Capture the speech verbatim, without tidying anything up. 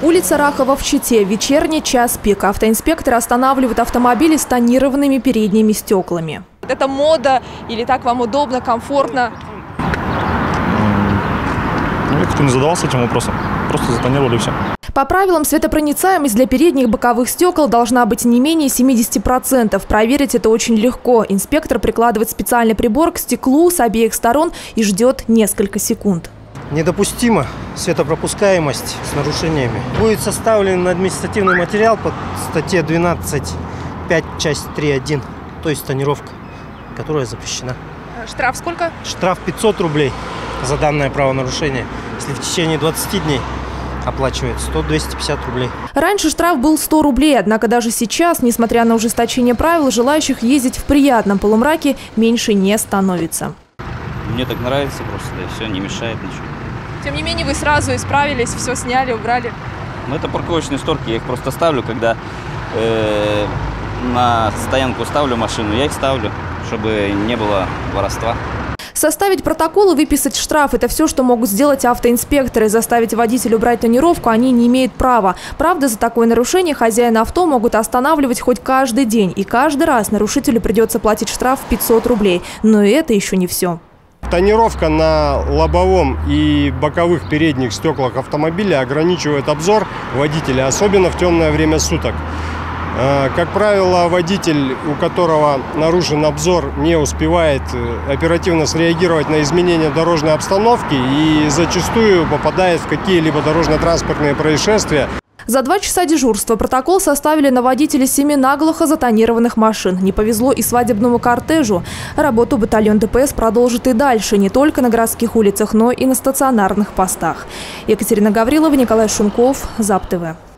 Улица Рахова в Чите. Вечерний час пик. Автоинспекторы останавливают автомобили с тонированными передними стеклами. Это мода или так вам удобно, комфортно? Ну, я как-то не задавался этим вопросом. Просто затонировали и все. По правилам, светопроницаемость для передних боковых стекол должна быть не менее семидесяти процентов. Проверить это очень легко. Инспектор прикладывает специальный прибор к стеклу с обеих сторон и ждет несколько секунд. Недопустима светопропускаемость с нарушениями. Будет составлен административный материал по статье двенадцать пять часть три один, то есть тонировка, которая запрещена. Штраф сколько? Штраф пятьсот рублей за данное правонарушение. Если в течение двадцати дней оплачивается, то двести пятьдесят рублей. Раньше штраф был сто рублей, однако даже сейчас, несмотря на ужесточение правил, желающих ездить в приятном полумраке меньше не становится. Мне так нравится просто, да и все, не мешает ничего. Тем не менее, вы сразу исправились, все сняли, убрали. Ну, это парковочные шторки, я их просто ставлю, когда э, на стоянку ставлю машину, я их ставлю, чтобы не было воровства. Составить протокол и выписать штраф – это все, что могут сделать автоинспекторы. Заставить водителя убрать тонировку они не имеют права. Правда, за такое нарушение хозяина авто могут останавливать хоть каждый день. И каждый раз нарушителю придется платить штраф в пятьсот рублей. Но и это еще не все. Тонировка на лобовом и боковых передних стеклах автомобиля ограничивает обзор водителя, особенно в темное время суток. Как правило, водитель, у которого нарушен обзор, не успевает оперативно среагировать на изменения дорожной обстановки и зачастую попадает в какие-либо дорожно-транспортные происшествия. За два часа дежурства протокол составили на водителей семи наглухо затонированных машин. Не повезло и свадебному кортежу. Работу батальон ДПС продолжит и дальше, не только на городских улицах, но и на стационарных постах. Екатерина Гаврилова, Николай Шунков, ЗАП-ТВ.